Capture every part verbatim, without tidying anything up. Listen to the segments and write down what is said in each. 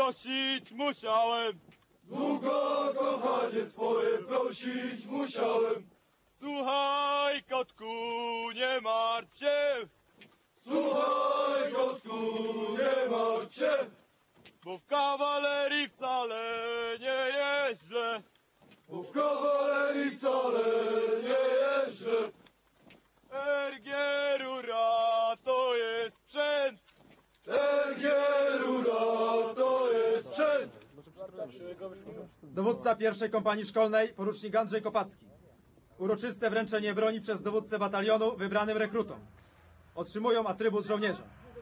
prosić musiałem. Długo kochanie swoje prosić musiałem. Słuchaj, kotku, nie martw się. Słuchaj, kotku, nie martw się. Bo w kawalerii wcale nie jest źle. Bo w kawalerii wcale nie jest źle. Ergierura to jest sprzęt. Ergierura to jest sprzęt. Dowódca pierwszej kompanii szkolnej, porucznik Andrzej Kopacki. Uroczyste wręczenie broni przez dowódcę batalionu wybranym rekrutom. Otrzymują atrybut żołnierza.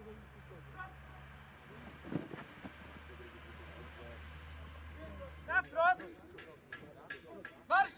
Na wprost! Marsz!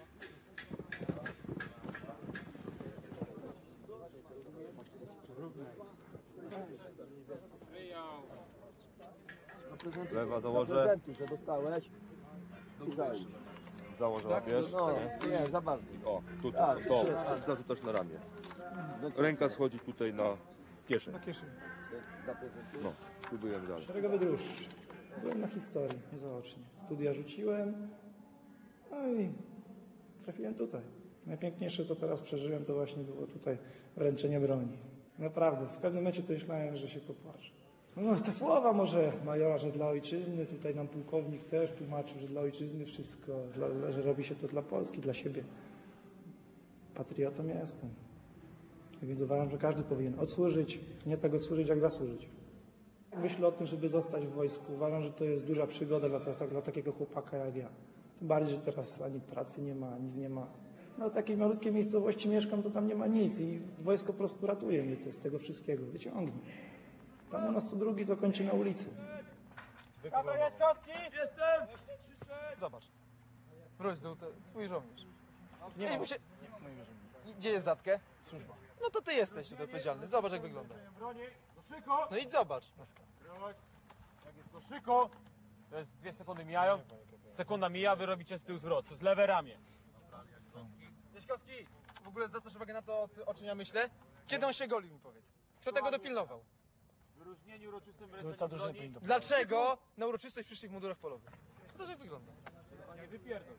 Lewa założę. Prezentu, że dostałeś i zajść. Założę, łapiesz. No, nie, za bardzo. O, tutaj, Tak, to, trzy. zarzucasz na ramię. Ręka schodzi tutaj na kieszeń. No, spróbujemy dalej. Szeregowy drużdż. Byłem na historii, zaocznie. Studia rzuciłem, no i trafiłem tutaj. Najpiękniejsze, co teraz przeżyłem, to właśnie było tutaj wręczenie broni. Naprawdę, w pewnym momencie to myślałem, że się popłaczę. No, te słowa może majora, że dla ojczyzny, tutaj nam pułkownik też tłumaczył, że dla ojczyzny wszystko, dla, że robi się to dla Polski, dla siebie. Patriotą ja jestem. Tak więc uważam, że każdy powinien odsłużyć, nie tak odsłużyć, jak zasłużyć. Myślę o tym, żeby zostać w wojsku. Uważam, że to jest duża przygoda dla, dla, dla takiego chłopaka jak ja. Tym bardziej, że teraz ani pracy nie ma, nic nie ma. No w takiej malutkiej miejscowości mieszkam, to tam nie ma nic i wojsko po prostu ratuje mnie to z tego wszystkiego, wyciągnie. Tam u nas co drugi to kończy na ulicy. Kato Jaśkowski! Jestem! Zobacz. Wróć do twój żołnierz. Nie, nie się... Gdzie jest Zatkę? Służba. No to ty jesteś tutaj odpowiedzialny. Zobacz, jak wygląda. No idź zobacz. Jak jest to szyko, to jest dwie sekundy mijają. Sekunda mija, wy robicie z tyłu zwrot, przez lewe ramię. Jaśkowski, w ogóle zwracasz uwagę na to, o czym ja myślę? Kiedy on się golił, mi powiedz? Kto tego dopilnował? W wyróżnieniu uroczystym wręczeniu broni. Dlaczego na uroczystość przyszli w mundurach polowych? To jak wygląda? Nie wypierdol.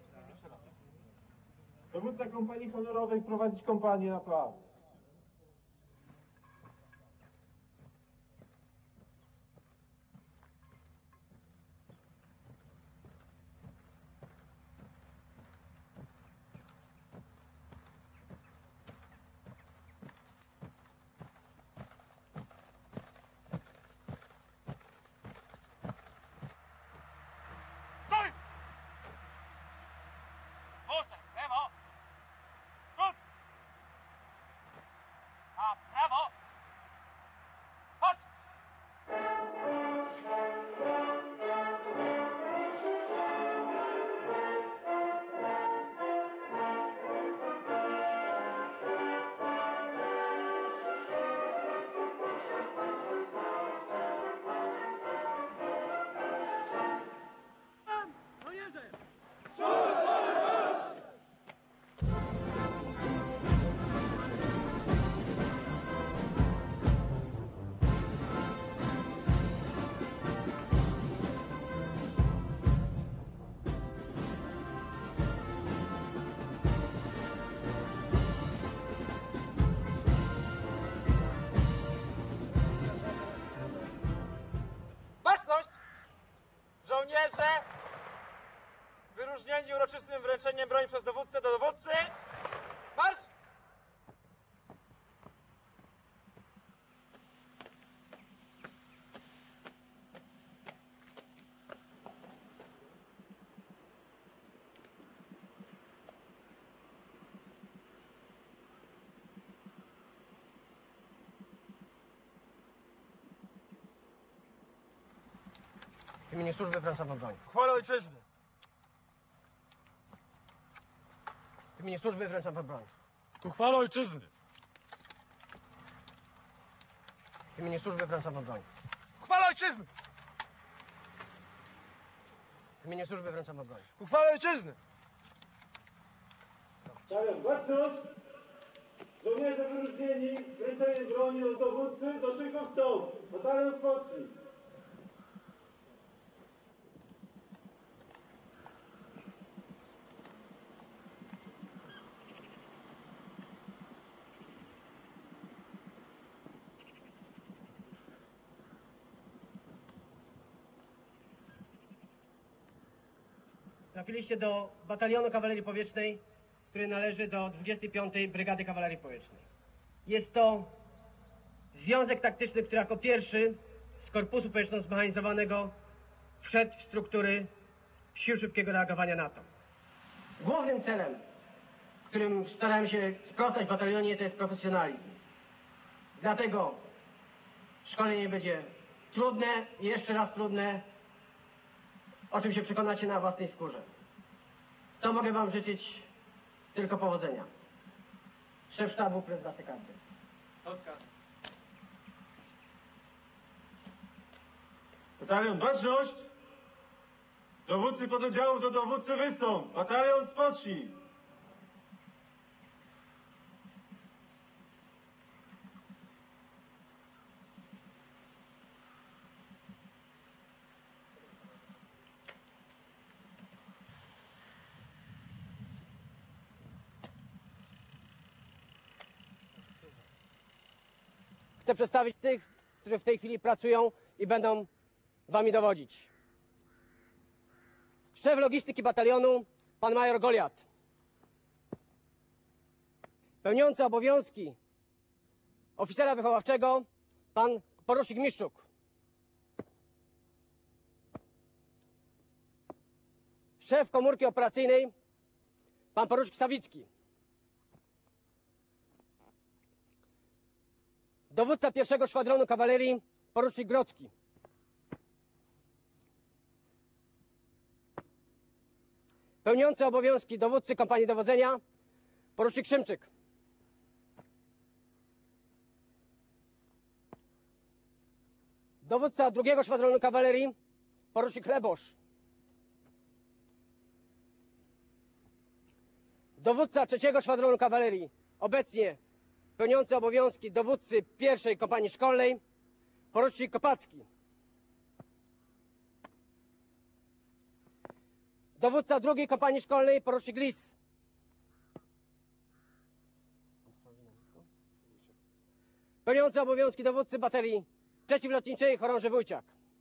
Dowódca kompanii honorowej prowadzić kompanię na plac. Baczność! Żołnierze! Wyróżnieni uroczystym wręczeniem broni przez dowódcę do dowódcy! Marsz! W imieniu służby wręczam wam broń. Chwała ojczyzny! W imieniu służby wręczam wam broń. Ku chwale ojczyzny! W imieniu służby wręczam wam broń. Chwała ojczyzny! W imieniu służby wręczam wam broń. Ku chwale ojczyzny! Stawiam baczność. Żołnierze wyróżnieni, wręczenie broni od dowódcy do szyków stołu. Batalion odpocznij. trafiliście do batalionu kawalerii powietrznej, który należy do dwudziestej piątej Brygady Kawalerii Powietrznej. Jest to związek taktyczny, który jako pierwszy z Korpusu Powietrzno-Zmechanizowanego wszedł w struktury Sił Szybkiego Reagowania NATO. Głównym celem, którym starałem się sprostać w batalionie, to jest profesjonalizm. Dlatego szkolenie będzie trudne i jeszcze raz trudne, o czym się przekonacie na własnej skórze. Co mogę wam życzyć? Tylko powodzenia. Szef sztabu, prezes sekundy. Batalion baczność! Dowódcy pododdziałów do dowódcy wystąp! Batalion spocznij! Chcę przedstawić tych, którzy w tej chwili pracują i będą wami dowodzić. Szef logistyki batalionu, pan major Goliat. Pełniący obowiązki oficera wychowawczego, pan porucznik Miszczuk. Szef komórki operacyjnej, pan porucznik Sawicki. Dowódca pierwszego szwadronu kawalerii, porucznik Grodzki. Pełniący obowiązki dowódcy kompanii dowodzenia, porucznik Szymczyk. Dowódca drugiego szwadronu kawalerii, porucznik Chlebosz. Dowódca trzeciego szwadronu kawalerii, obecnie pełniący obowiązki dowódcy pierwszej kompanii szkolnej, porucznik Kopacki. Dowódca drugiej kompanii szkolnej, porucznik Lis. Pełniący obowiązki dowódcy baterii przeciwlotniczej, chorąży Wójciak.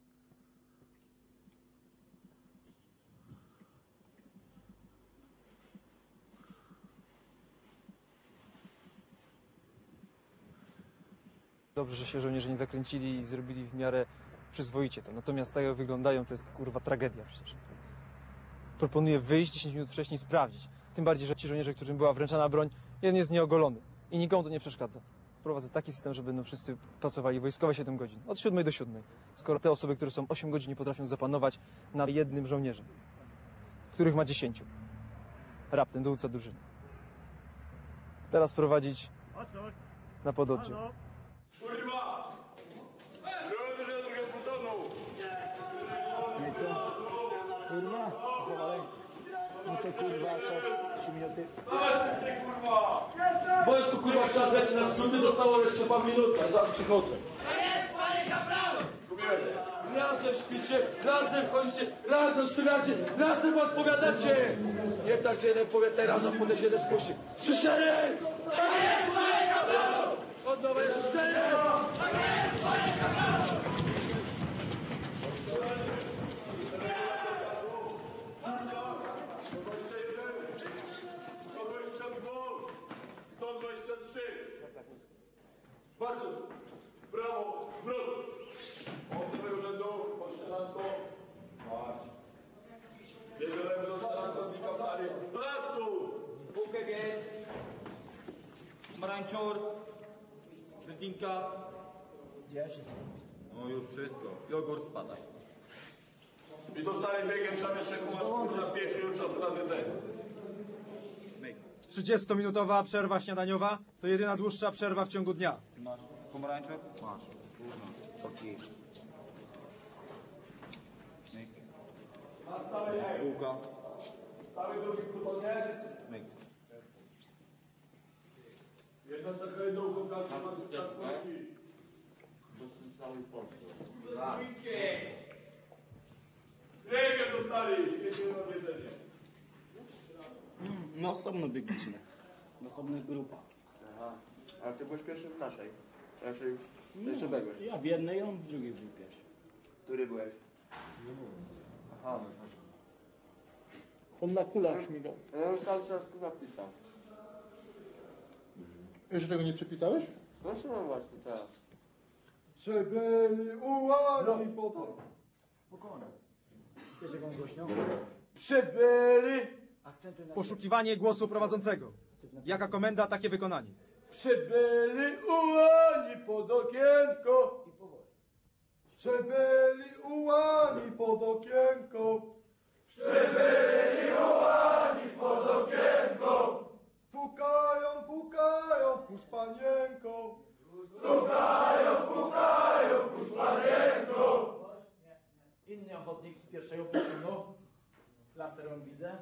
Dobrze, że się żołnierze nie zakręcili i zrobili w miarę przyzwoicie to. Natomiast tak jak wyglądają, to jest kurwa tragedia przecież. Proponuję wyjść dziesięć minut wcześniej, sprawdzić. Tym bardziej, że ci żołnierze, którym była wręczana broń, jeden jest nieogolony i nikomu to nie przeszkadza. Prowadzę taki system, że będą wszyscy pracowali wojskowe siedem godzin, od siódmej do siódmej. Skoro te osoby, które są osiem godzin, nie potrafią zapanować nad jednym żołnierzem, których ma dziesięciu. Raptem dowódca drużyny. Teraz prowadzić na pododdział. Kurwa! Żołnierze drugiego plutonu! No i co? Kurwa? Powalenie. No to kurwa, czas trzy minuty. Dawaj ty kurwa! Wojsku kurwa czas leci na skróty, zostało jeszcze pan minut, a zaraz przychodzę. To jest panie kapralu! Razem śpicie, razem chodzicie, razem strzelacie, razem odpowiadacie! Nie tak, że jeden powie teraz, a potem jeden spuści. Słyszeli? To jest panie kapralu! Od nowa jest słyszeli? To jest panie kapralu! sto dwadzieścia trzy. Basu, brawo, zwrot. Od tego rzędu, pod śniadanko. Marsz. Bierzemy do śniadanko, znika w sali. Placu! Bułkę biel, marańczur, rybinka. Gdzie wszystko? No już wszystko. Jogurt spada. I do sali biegiem trzeba jeszcze kumasz kurwa pięć minut czasu na zjedzenie. trzydziestominutowa przerwa śniadaniowa to jedyna dłuższa przerwa w ciągu dnia. Masz pomarańczur? Masz. Taki. Bułka. Cały drugi plutonie. Myk. Jedna czeka jedną kołkankę, na składki. Biegiem do sali, pięć minut na zjedzenie. No, osobno biegliśmy. W osobnych grupach. Aha, ale ty byłeś pierwszy w naszej. Raczej jeszcze biegłeś. Ja w jednej, on w drugiej był pierwszy. Który byłeś? Aha. On na kulach śmigał. Ja już cały czas kurwa pisał. Jeszcze tego nie przepisałeś? Proszę no właśnie teraz. Przebyli ułani potem. Spokojnie. Chcesz jakąś głośnią? Przybyli, Poszukiwanie głosu prowadzącego. Jaka komenda, takie wykonanie. przybyli ułani pod okienko. Przebyli ułani pod okienko. Stukają, pukają, puść panienko. Inny ochotnik z pierwszego plutonu. Laserem widzę.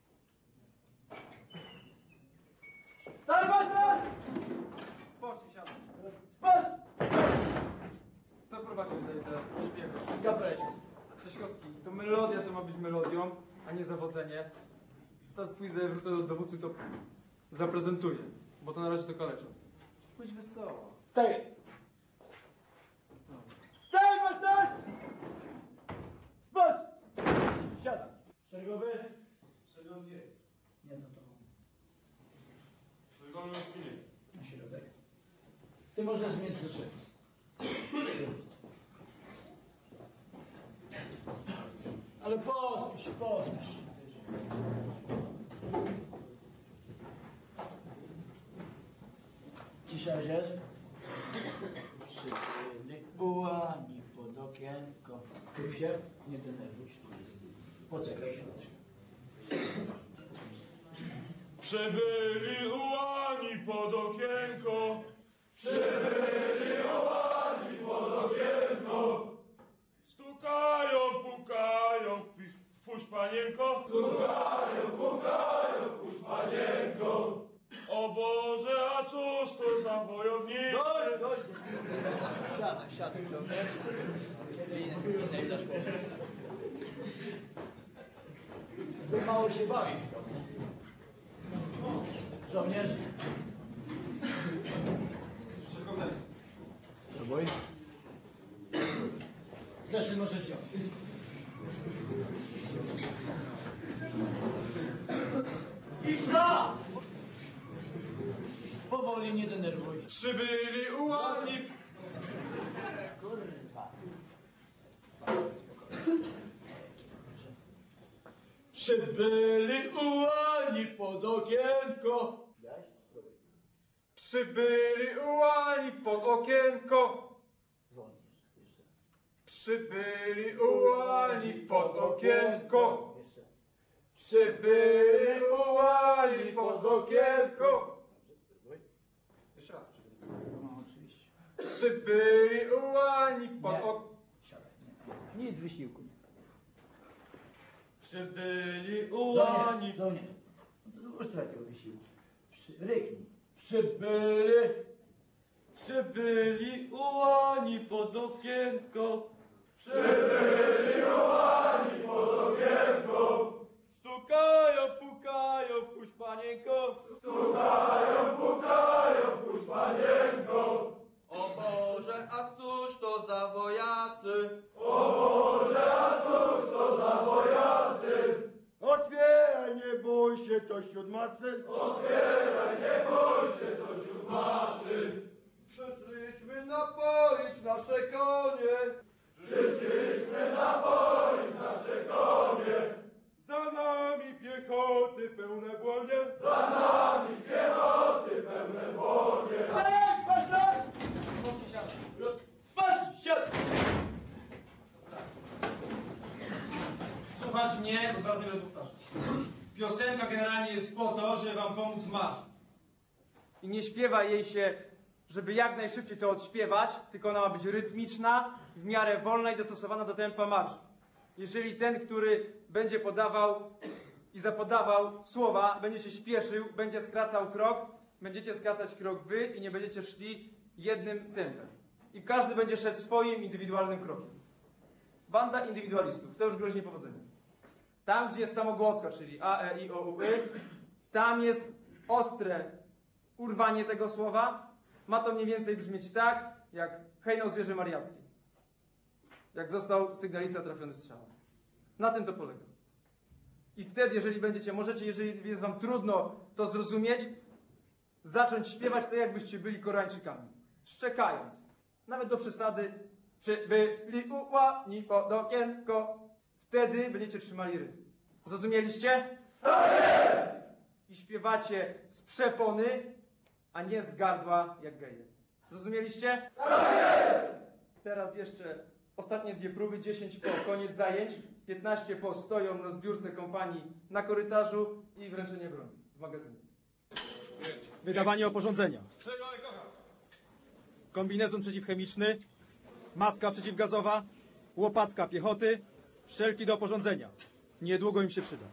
Stary basen! Spocznij, siadaj. Spocz! Kto prowadził tutaj te śpiewy? Gabriel. Leśkowski, to melodia to ma być melodią, a nie zawodzenie. Teraz pójdę, wrócę do dowódcy, to zaprezentuję, bo to na razie to kaleczą. Bądź wesoło. Tak. Stary basen! Spocz! Siadaj. Szeregowy. Szeregowy. Nie za tobą. Szeregowy na spinie. Na środek. Ty możesz mieć szyszy. Ale pospisz się, pospisz się. Cisza już jest? Przybyli ułani pod okienko. Skup się, nie denerwuj się. Poczekaj chwileczkę. Przybyli ułani pod okienko. Stukają, pukają, wpuść panienko. Stukają, pukają, wpuść panienko. O Boże, a cóż to za wojownicy? Dość, dość. Siadaj, siadaj, żołnierz. Kiedy innej, innej dasz posług. Wy mało się bawisz. Żołnierz. Spróbuj. Zeszły możesz ją. Cisza! Powoli, nie denerwuj się. Przybyli ułani. Kurwa. Przybyli ułani pod okienko. Przybyli ułani pod okienko. Dzwonisz. Jeszcze. Przybyli ułani pod okienko. Jeszcze. Przybyli ułani pod okienko. Spróbuj. Jeszcze raz. No, oczywiście. Przybyli ułani pod Nie. okienko. Siadaj. Nie. Nic wysiłku. Przybyli ułani. Żołnierz, żołnierz. No to już takiego wysiłku. Przy, ryknij. Przybyli, przybyli ułani pod okienko. Przybyli ułani pod okienko. Stukają, pukają, wpuść panienko. Stukają, pukają, wpuść panienko. O Boże, a cóż to za wojacy? Otwieraj, nie bój się, to siódmacy. Przyszliśmy napoić nasze konie. Za nami piechoty pełne błonie. Ej, patrz na! Spocz, siadaj! Słuchać mnie, bo dwa razy będę powtarzać. Piosenka generalnie jest po to, żeby wam pomóc w marszu. I nie śpiewa jej się, żeby jak najszybciej to odśpiewać, tylko ona ma być rytmiczna, w miarę wolna i dostosowana do tempa marszu. Jeżeli ten, który będzie podawał i zapodawał słowa, będzie się śpieszył, będzie skracał krok, będziecie skracać krok wy i nie będziecie szli jednym tempem. I każdy będzie szedł swoim indywidualnym krokiem. Banda indywidualistów, to już grozi niepowodzeniem. Tam, gdzie jest samogłoska, czyli a, e, i, o, u, y, tam jest ostre urwanie tego słowa. Ma to mniej więcej brzmieć tak, jak hejnał zwierzę mariackie. Jak został sygnalista trafiony strzałem. Na tym to polega. I wtedy, jeżeli będziecie, możecie, jeżeli jest wam trudno to zrozumieć, zacząć śpiewać tak, jakbyście byli Koreańczykami. Szczekając. Nawet do przesady. Przybyli ułani pod okienko. Wtedy będziecie trzymali rytm. Zrozumieliście? Tak jest! I śpiewacie z przepony, a nie z gardła jak geje. Zrozumieliście? Tak jest! Teraz jeszcze ostatnie dwie próby, dziesięć po, koniec zajęć, piętnaście po stoją na zbiórce kompanii na korytarzu i wręczenie broni w magazynie. Wydawanie oporządzenia. Kombinezon przeciwchemiczny, maska przeciwgazowa, łopatka piechoty, szelki do oporządzenia. Niedługo im się przyda.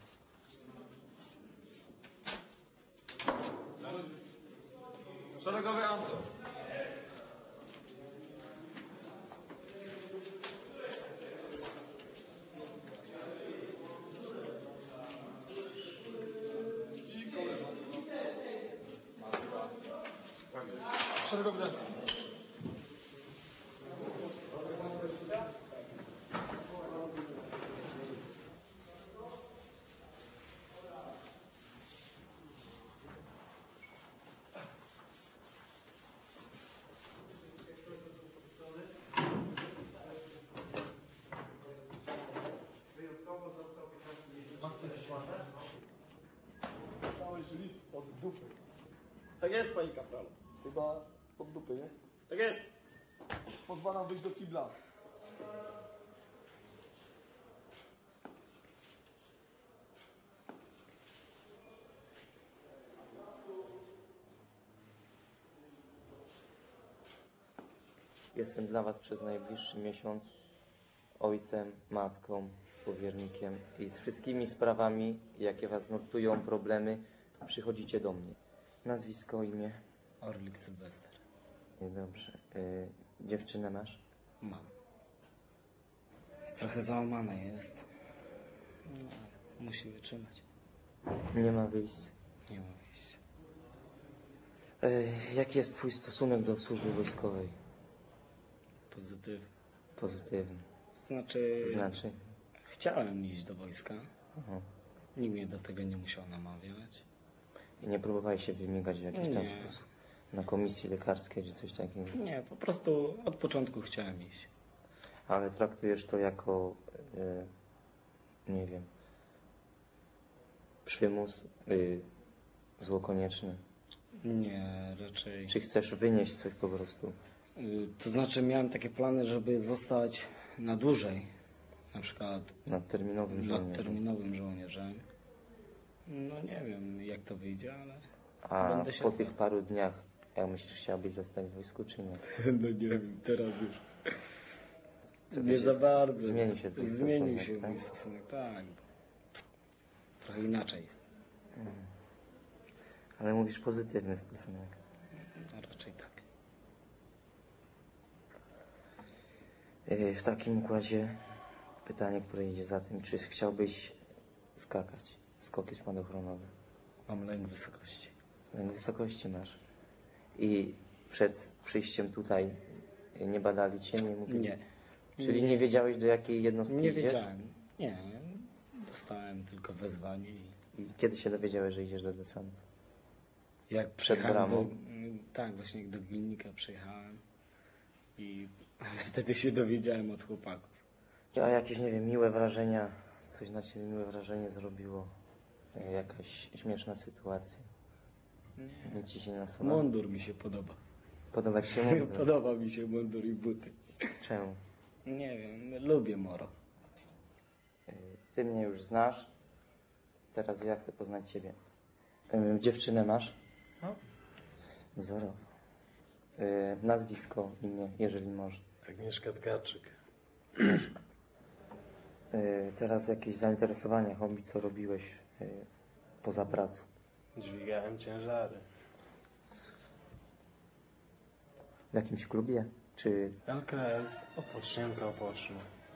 Szeregowy Antoś. Szeregowy Dębski. Dostałeś list od dupy. Tak jest, panie kapralu. Chyba od dupy, nie? Tak jest. Pozwalam wyjść do kibla. Jestem dla was przez najbliższy miesiąc ojcem, matką, powiernikiem i z wszystkimi sprawami, jakie was nurtują, problemy, przychodzicie do mnie. Nazwisko, imię? Orlik Sylwester. Dobrze. Y, dziewczynę masz? Mam. Trochę załamana jest. No, musi wytrzymać. Nie ma wyjścia. Nie ma wyjścia. Y, jaki jest twój stosunek do służby wojskowej? Pozytywny. Pozytywny. To znaczy... Znaczy? Chciałem iść do wojska. Aha. Nikt mnie do tego nie musiał namawiać. I nie próbowałeś się wymigać w jakiś Nie. tam sposób? Na komisji lekarskiej czy coś takiego? Nie, po prostu od początku chciałem iść. Ale traktujesz to jako, y, nie wiem, przymus, y, zło konieczne? Nie, raczej... Czy chcesz wynieść coś po prostu? Y, To znaczy miałem takie plany, żeby zostać na dłużej. Na przykład Nadterminowym żołnierzem. nadterminowym żołnierzem. No nie wiem, jak to wyjdzie, ale A będę się po starał. tych paru dniach, jak myślisz, chciałbyś zostać w wojsku, czy nie? No nie wiem, teraz już. Co Nie się za z- bardzo. Zmienił się twój Zmienił stosunek, się tak? mój stosunek, tak. Trochę inaczej jest. Mm. Ale mówisz pozytywny stosunek. No, raczej tak. Y, W takim układzie pytanie, które idzie za tym, czy chciałbyś skakać? Skoki spadochronowe. Mam lęk wysokości. Lęk wysokości masz. I przed przyjściem tutaj nie badali cię, nie mówili? Nie. Czyli nie wiedziałeś, do jakiej jednostki Nie idziesz? wiedziałem. Nie, dostałem tylko wezwanie i I kiedy się dowiedziałeś, że idziesz do desantu? jak Przed przyjechałem do, bramą? tak, właśnie jak do Glinnika przyjechałem i wtedy się dowiedziałem od chłopaków. A jakieś, nie wiem, miłe wrażenia, coś na ciebie miłe wrażenie zrobiło? E, Jakaś śmieszna sytuacja? Nie. Nic ci się nie nasuwa? Mundur mi się podoba. Podoba ci się mundur? Podoba mi się mundur i buty. Czemu? Nie wiem, lubię moro. E, Ty mnie już znasz, teraz ja chcę poznać ciebie. E, Dziewczynę masz? No. Wzorowo. E, Nazwisko, imię, jeżeli może. Agnieszka Tkaczyk. Agnieszka. E, Teraz jakieś zainteresowania, hobby, co robiłeś e, poza pracą? Dźwigałem ciężary. W jakimś klubie? Czy L K S, opocznienka opoczna.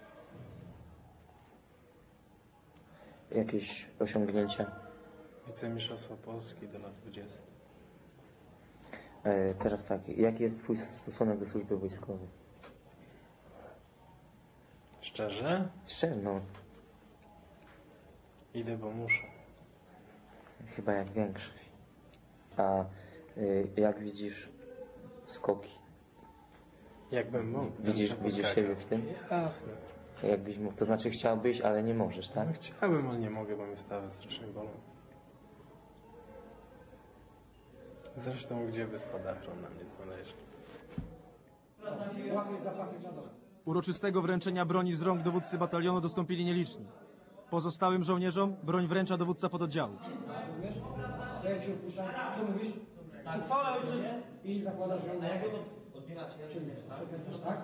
jakieś osiągnięcia? Wicemistrzostwo Polski do lat dwudziestych. E, Teraz tak, jaki jest twój stosunek do służby wojskowej? Szczerze? Szczerze, no. Idę, bo muszę. Chyba jak większość. A y, jak widzisz skoki? Jakbym mógł. to Widzisz, bym widzisz poskakał. siebie w tym? Jasne. Jakbyś mógł, to znaczy chciałbyś, ale nie możesz, tak? No chciałbym, ale nie mogę, bo mnie stawy strasznie bolą. Zresztą gdzie by spadachron na mnie znaleźli? Uroczystego wręczenia broni z rąk dowódcy batalionu dostąpili nieliczni. Pozostałym żołnierzom broń wręcza dowódca pododdziału. Rozumiesz? To jak się opuszczam, co mówisz? Tak. Uchwała ojczyzny. I zakładasz ją na odbieracie. Przekręcasz, tak?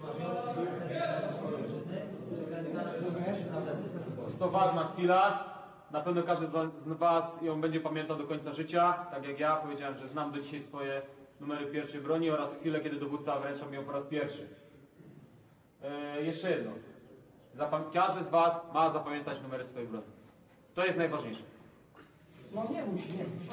Rozumiesz? To ważna chwila. Na pewno każdy z was ją będzie pamiętał do końca życia. Tak jak ja powiedziałem, że znam do dzisiaj swoje numery pierwszej broni oraz chwilę, kiedy dowódca wręczał mi ją po raz pierwszy. Yy, jeszcze jedno. Zapam- każdy z was ma zapamiętać numery swojej broni. To jest najważniejsze. No nie musi, nie musi.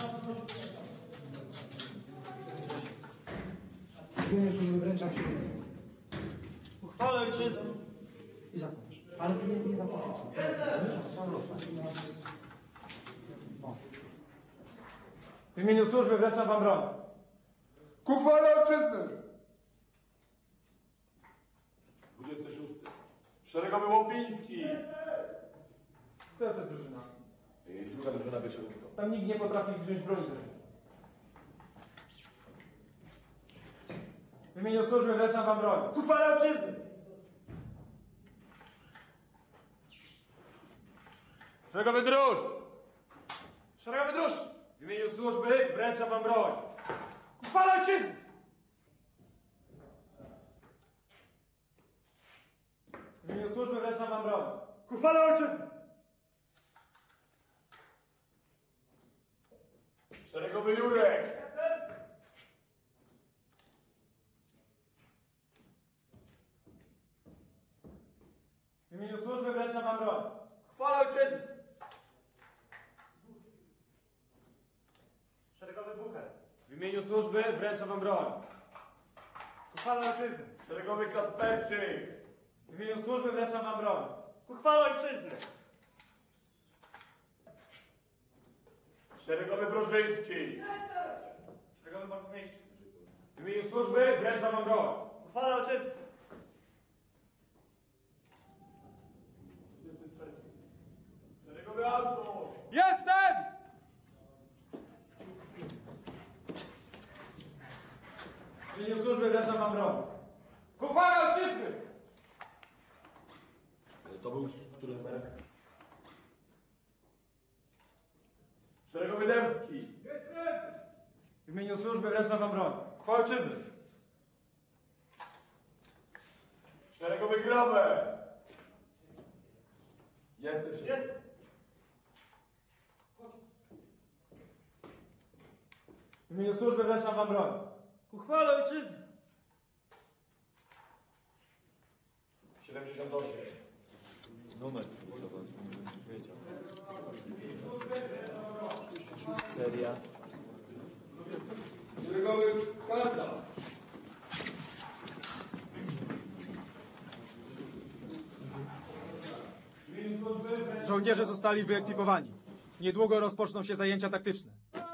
W imieniu służby wręczam się. Uchwałę ojczyzny. I zakładasz. Ale tu nie, nie zapasyczne. To są lufy. W imieniu służby wręczam wam broń. Ku chwale ojczyzny! dwudziesty szósty. Szeregowy Łopiński. Która to jest drużyna? I druga drużyna by się uczyła. Tam nikt nie potrafi wziąć broni do ręki. W imieniu służby wręczam wam broń. Ku chwale ojczyzny! Szeregowy druszcz! Szeregowy druszcz! W imieniu służby wręczam wam broń. Chwała ojczyzny! W imieniu służby wręczam wam broń. Ku chwale ojczyzny! Szeregowy Jurek. W imieniu służby wręczam wam broń. Chwała ojczyzny! Szeregowy Bucher. W imieniu służby wręczam wam broń. Chwała ojczyzny! Szeregowy Kasperczyk. W imieniu służby wręczam wam broń. Ku chwale ojczyzny! Szeregowy Brożyński. Szeregowy Bartłomiejski. W imieniu służby wręczam wam broń. Ku chwale ojczyzny! Szeregowy Anton. Jestem! W imieniu służby wręczam wam broń. Ku chwale ojczyzny! To był już który numer? Szeregowy Dębski. W imieniu służby wręczam wam broń. Chwała ojczyzny! Szeregowy Grabę. Jestem. Jest! W imieniu służby wręczam wam broń. Ku chwale ojczyzny! siedemdziesiąt osiem. Numer zobacz, wiedział. Seria. Szeregowy Kaleta. Żołnierze zostali wyekwipowani. Niedługo rozpoczną się zajęcia taktyczne.